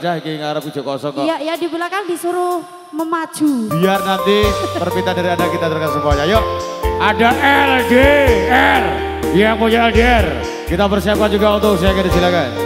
aja iki ngarep ijo kosong kok. Iya, ya di belakang disuruh memaju. Biar nanti permintaan dari Anda kita teruskan semuanya. Yuk, ada LDR yang punya LDR. Kita persiapkan juga untuk saya silakan.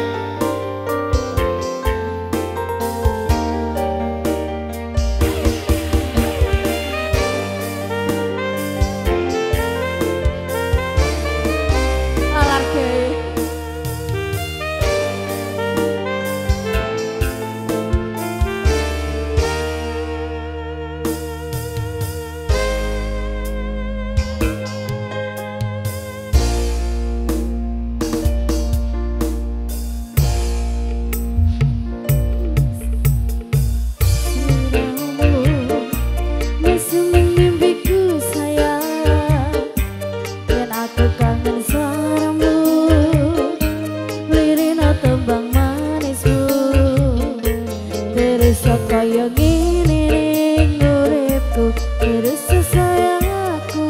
Kaya gini ning uripku terus sayang aku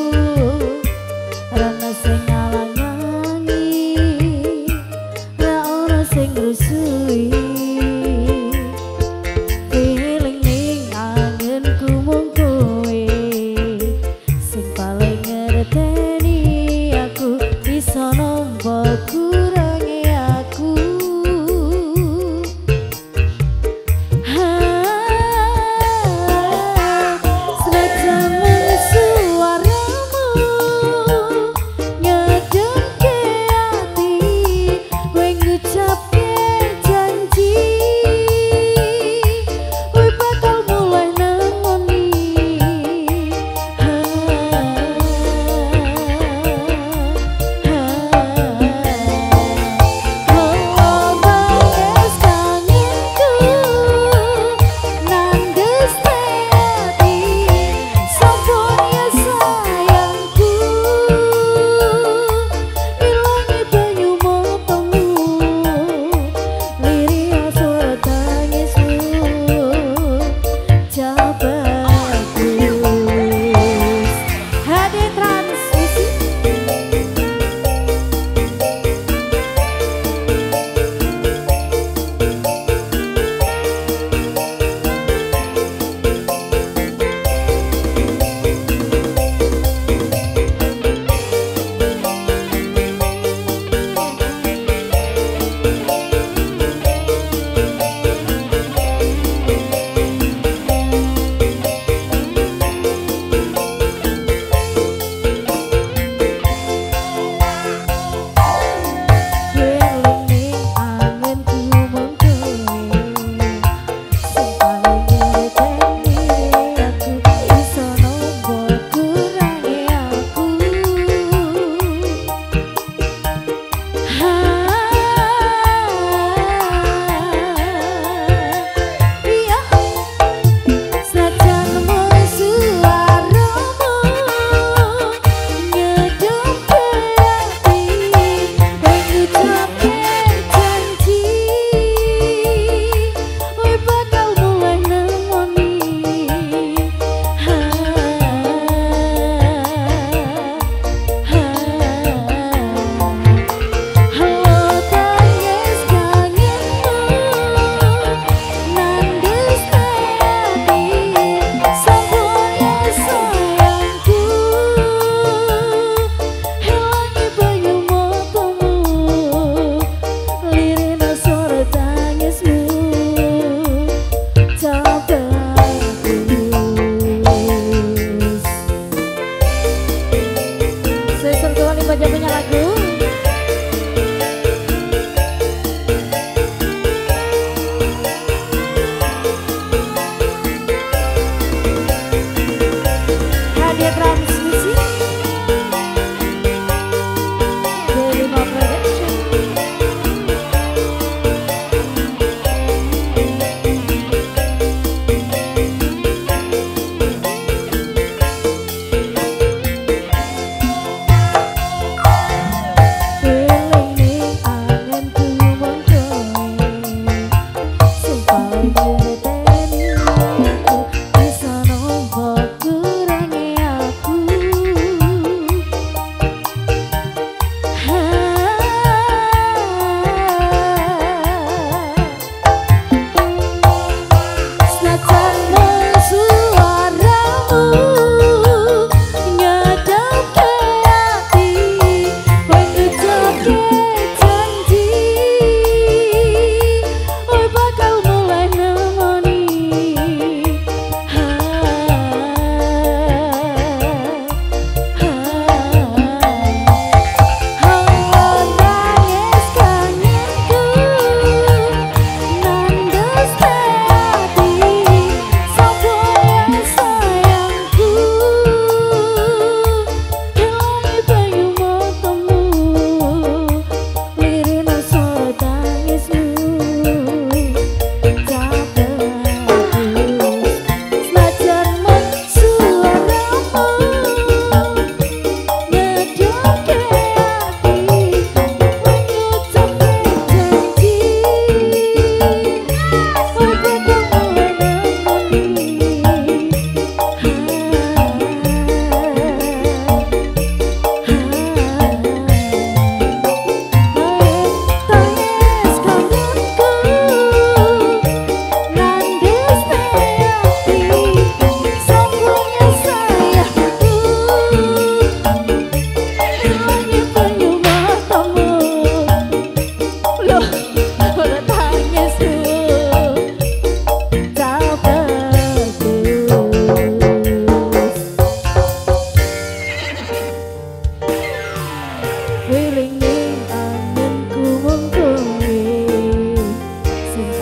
rana sing ngalang-alangi ra ora sing rusui feeling ning angenku mung kowe sing paling ngerteni aku bisa nampa kurangi aku.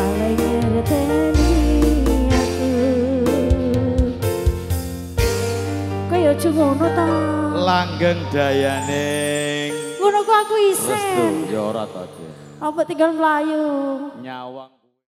paling ngerteni aku. Kaya aja ngono ta. Langgeng dayaning. Ngono kok aku isen. Restu ya ora ta. Apa tinggal melayu. Nyawang.